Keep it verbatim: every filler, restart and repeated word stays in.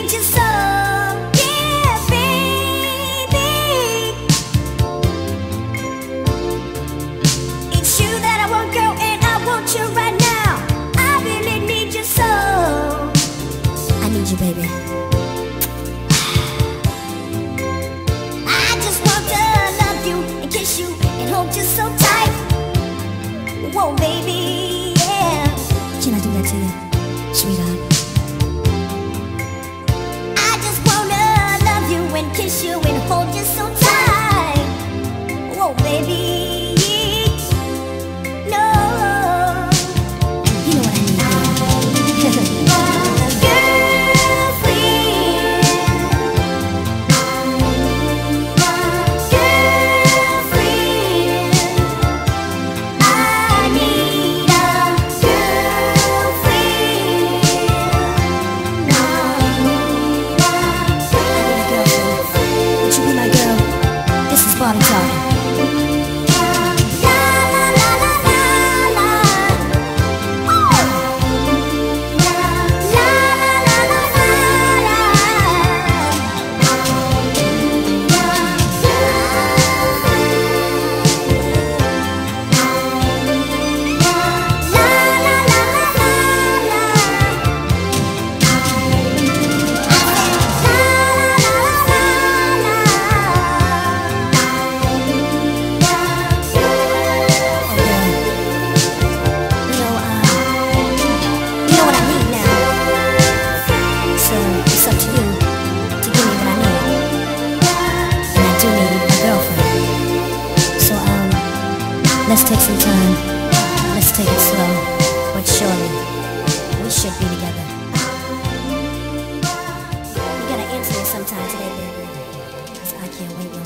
need you so. Yeah, baby. It's you that I want, girl, and I want you right now. I really need you so. I need you, baby. I just want to love you and kiss you and hold you so tight. Whoa, baby, yeah. Can I do that to you, sweetheart? I just wanna love you and kiss you and hold you so tight. Whoa, baby, no. You know what I need, baby. Party time. Let's take some time. Let's take it slow, but surely we should be together. We gotta answer it sometime today, baby. I can't wait.